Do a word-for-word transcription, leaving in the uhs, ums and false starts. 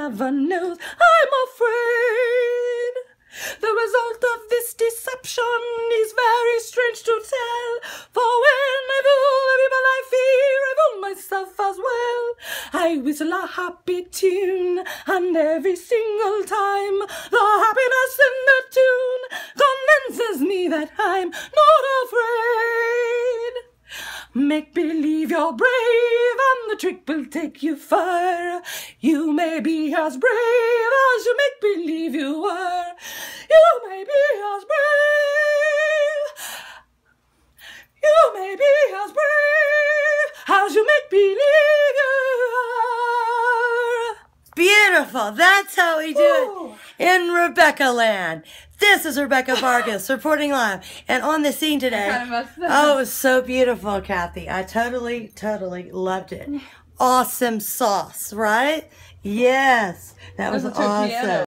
never knows I'm afraid. The result of this deception is very strange to tell, for when I fool the people I fear, I fool myself as well. I whistle a happy tune, and every single time the happiness in the tune convinces me that I'm not afraid. Make believe you're brave, and the trick will take you far. You may be as brave as you make believe you are. You may be as brave. You may be as brave as you make believe you are. Beautiful. That's how we do Ooh. it in Rebecca Land. This is Rebecca Vargas reporting live and on the scene today. I kind of messed up. Oh, it was so beautiful, Kathy. I totally, totally loved it. Awesome sauce, right? Yes, that was Doesn't took me out. awesome.